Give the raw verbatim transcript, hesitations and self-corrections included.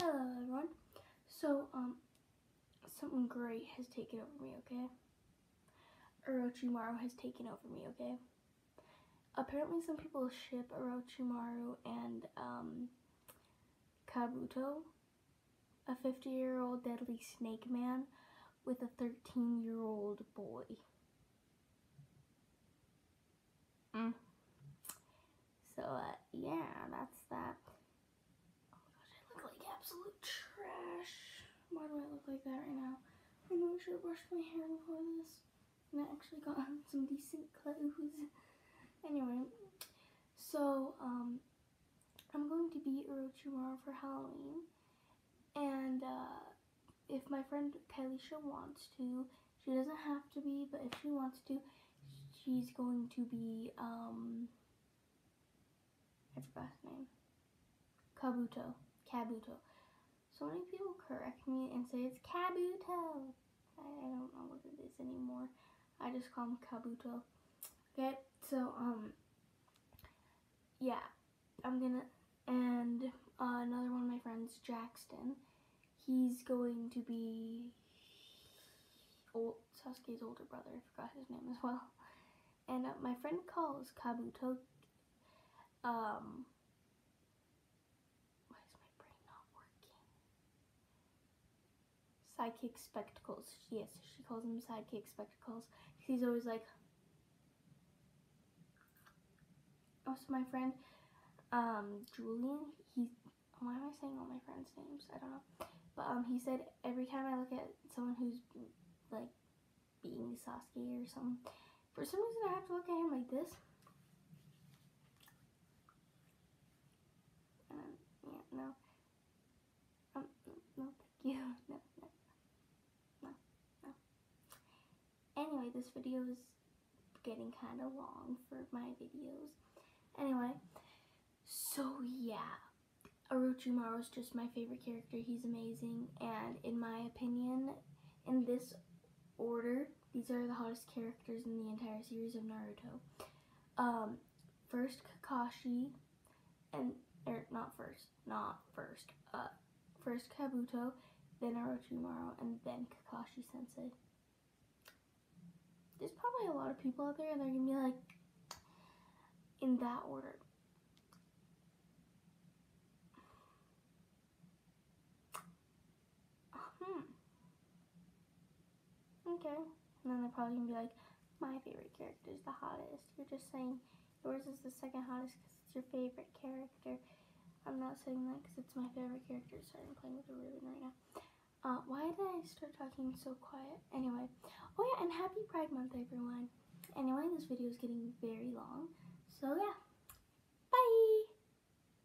Hello everyone. So, um, something great has taken over me, okay? Orochimaro has taken over me, okay? Apparently some people ship Orochimaro and, um, Kabuto, a fifty-year-old deadly snake man with a thirteen-year-old boy. Mm. So, uh, yeah, that's that. Oh my gosh, I look like absolute trash. Why do I look like that right now? I know I should have brushed my hair before this. And I actually got on some decent clothes. Anyway, so, um, I'm going to be Orochimaro for Halloween. And, uh, if my friend Kailisha wants to, she doesn't have to be, but if she wants to, she's going to be, um, I forgot his name. Kabuto. Kabuto. So many people correct me and say it's Kabuto. I, I don't know what it is anymore. I just call him Kabuto. Okay, so, um, yeah, I'm gonna, and uh, another one of my friends, Jackson, he's going to be old, Sasuke's older brother. I forgot his name as well. And uh, my friend calls Kabuto, um, why is my brain not working? Sidekick spectacles. Yes, she calls him sidekick spectacles. He's always like, also my friend, um, Julian, he, why am I saying all my friends' names? I don't know. But, um, he said every time I look at someone who's, like, being Sasuke or something, for some reason I have to look at him like this. Um, yeah, no. Um, no, thank you. No, no, no, no. Anyway, this video is getting kind of long for my videos. Anyway, so yeah, Orochimaru is just my favorite character. He's amazing, and in my opinion, in this order, these are the hottest characters in the entire series of Naruto. Um, first Kakashi, and or not first, not first. Uh, first Kabuto, then Orochimaru, and then Kakashi Sensei. There's probably a lot of people out there, and they're gonna be like, in that order. Hmm. Okay. And then they're probably gonna be like, my favorite character is the hottest. You're just saying yours is the second hottest because it's your favorite character. I'm not saying that because it's my favorite character. Sorry, I'm playing with a ribbon right now. Uh, why did I start talking so quiet? Anyway. Oh yeah, and happy Pride Month, everyone. Anyway, this video is getting very long. So yeah.